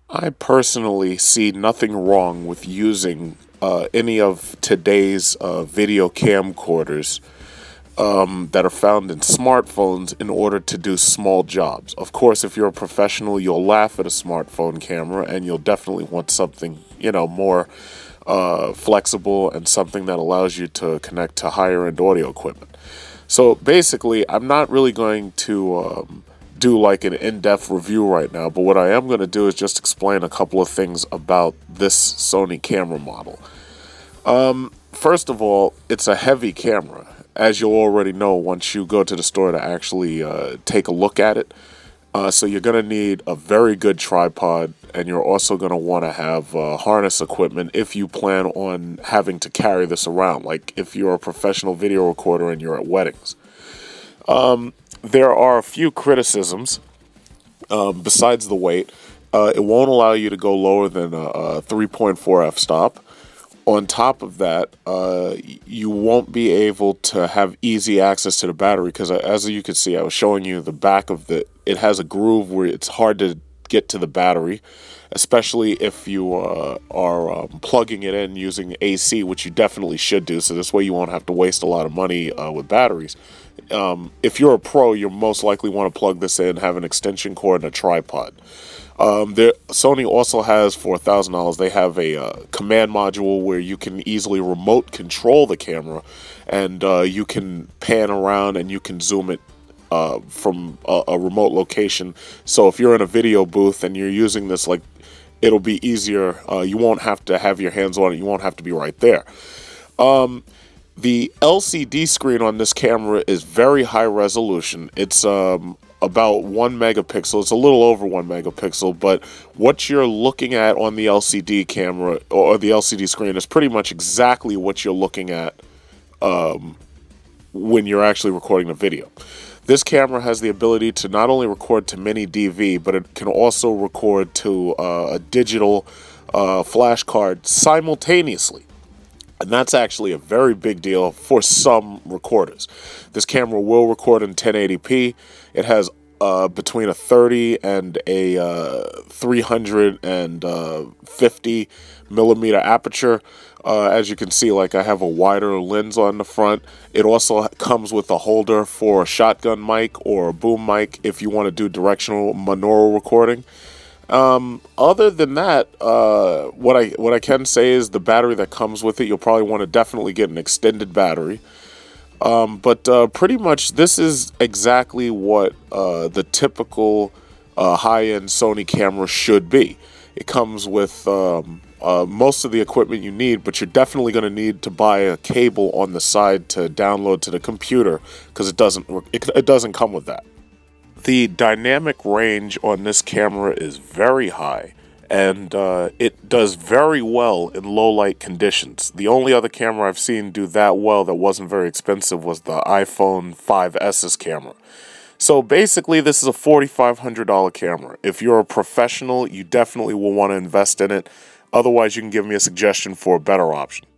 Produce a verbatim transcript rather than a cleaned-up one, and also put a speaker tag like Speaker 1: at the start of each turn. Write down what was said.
Speaker 1: I personally see nothing wrong with using uh, any of today's uh, video camcorders um, that are found in smartphones in order to do small jobs. Of course, if you're a professional, you'll laugh at a smartphone camera and you'll definitely want something, you know, more uh, flexible and something that allows you to connect to higher end audio equipment. So basically, I'm not really going to um, do like an in-depth review right now, but what I am going to do is just explain a couple of things about this Sony camera model. Um, first of all, it's a heavy camera, as you'll already know once you go to the store to actually uh, take a look at it. Uh, so you're going to need a very good tripod, and you're also going to want to have uh, harness equipment if you plan on having to carry this around, like if you're a professional video recorder and you're at weddings. Um, there are a few criticisms um, besides the weight. Uh, it won't allow you to go lower than a, a three point four f-stop. On top of that, uh, you won't be able to have easy access to the battery because, as you can see, I was showing you the back of the, it has a groove where it's hard to get to the battery, especially if you uh, are um, plugging it in using A C, which you definitely should do, so this way you won't have to waste a lot of money uh, with batteries. Um, if you're a pro, you'll most likely want to plug this in, have an extension cord, and a tripod. Um, there, Sony also has, for one thousand dollars, they have a uh, command module where you can easily remote control the camera, and uh, you can pan around and you can zoom it uh, from a, a remote location. So if you're in a video booth and you're using this, like, it'll be easier. Uh, you won't have to have your hands on it. You won't have to be right there. Um, the L C D screen on this camera is very high resolution. It's um, about one megapixel. It's a little over one megapixel, but what you're looking at on the L C D camera or the L C D screen is pretty much exactly what you're looking at um, when you're actually recording the video. This camera has the ability to not only record to mini D V, but it can also record to uh, a digital uh, flash card simultaneously. And that's actually a very big deal for some recorders. This camera will record in ten eighty p. It has uh, between a thirty and a uh, three hundred fifty millimeter aperture. Uh, as you can see, like, I have a wider lens on the front. It also comes with a holder for a shotgun mic or a boom mic if you want to do directional monaural recording. Um, other than that, uh, what I what I can say is the battery that comes with it, you'll probably want to definitely get an extended battery. Um, but uh, pretty much this is exactly what uh, the typical uh, high-end Sony camera should be. It comes with um, uh, most of the equipment you need, but you're definitely going to need to buy a cable on the side to download to the computer because it doesn't it, it doesn't come with that. The dynamic range on this camera is very high, and uh, it does very well in low light conditions. The only other camera I've seen do that well that wasn't very expensive was the iPhone five S's camera. So basically, this is a forty-five hundred dollar camera. If you're a professional, you definitely will want to invest in it. Otherwise, you can give me a suggestion for a better option.